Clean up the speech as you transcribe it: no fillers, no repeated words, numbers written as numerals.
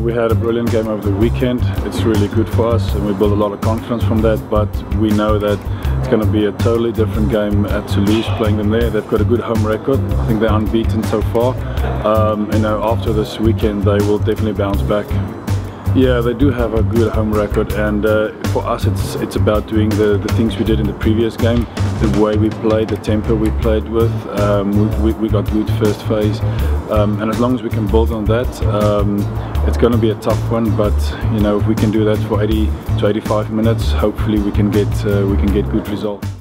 We had a brilliant game over the weekend. It's really good for us and we build a lot of confidence from that, but we know that it's going to be a totally different game at Toulouse, playing them there. They've got a good home record. I think they're unbeaten so far. After this weekend they will definitely bounce back. Yeah, they do have a good home record, and for us it's about doing the things we did in the previous game, the way we played, the tempo we played with. We got good first phase, and as long as we can build on that, it's going to be a tough one. But if we can do that for 80 to 85 minutes, hopefully we can get good results.